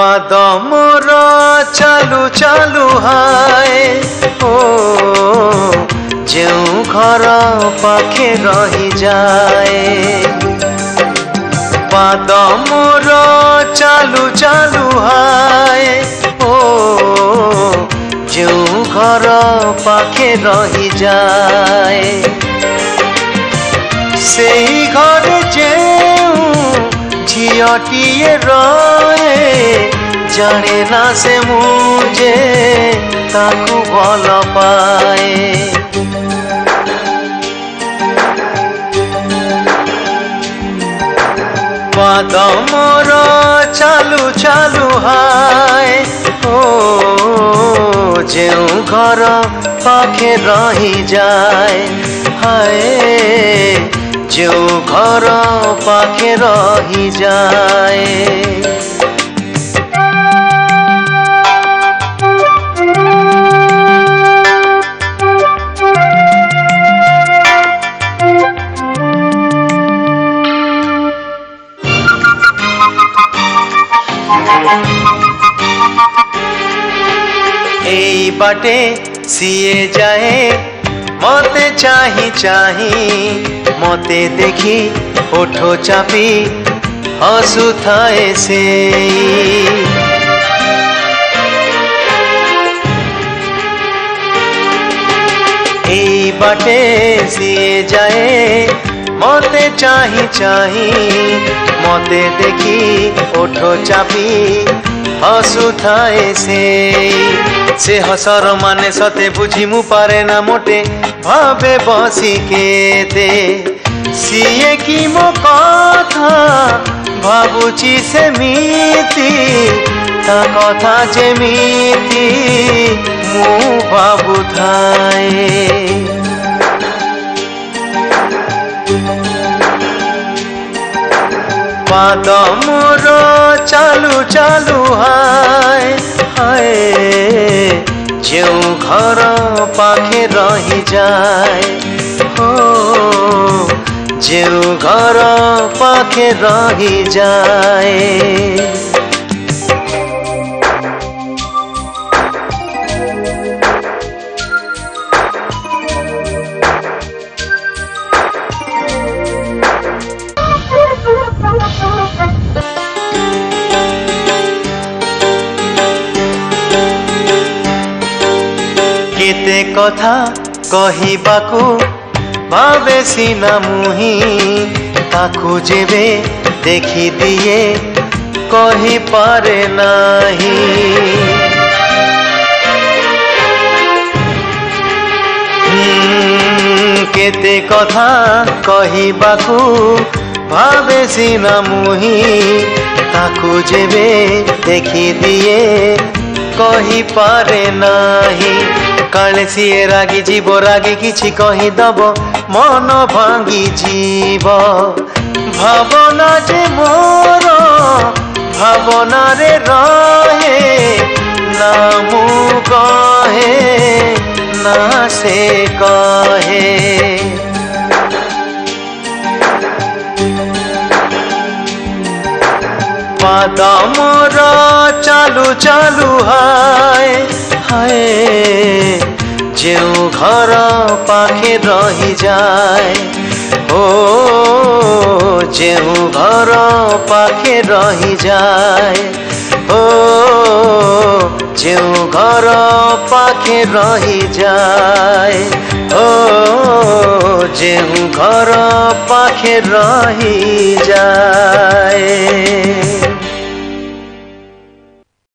पाद मोर चालू चालू हाय ओ जो घर पाखे रही जाए पाद मोर चालू चालू हाय ओ जो घर पाखे रही जाए से घर जे झीटीए रहे जाने ना से मुझे ताकू भल पाए पाद मोर चालू चालू हाय ओ जो घर पाखे रही जाए हाय जो घर पाखे रही जाए एई बाटे सीए जाए मते चाही चाही मते देखी ओठो चापी हसुथाए से एई बाटे सीए जाए मते चाही चाही मते देखी ओठो चापी हसुथाए से हसर माने सते बुझी मु पारे ना मोटे भावे बसी केते सीए की मो कथा भाबुची सेमिति ता कथा जेमिति मु भाबुथाए पाद मोर चालू चालू हाय हाय जो घर पाखे रही जाए हो जो घर पाखे रही जाए केते कथा कहिबाकू भावे सीना मुही ताकू जेबे देखी दिए कही पारे नाही केते कथा कहिबाकू भावे सीना मुही ताकू जेबे देखी दिए कही पारे नाही काले सीए रागी जीव रागी किछि कही दब मन भांगी जीव भावना जे मोर भावना रे रहे ना मु कहे ना से कहे पाद मोर चालू चालू हाय हाय जो घर पाखे रही जाए ओ जो घर पाखे रही जाए ओ जो घर पाखे रही जाए ओ जो घर पाखे रही जाए।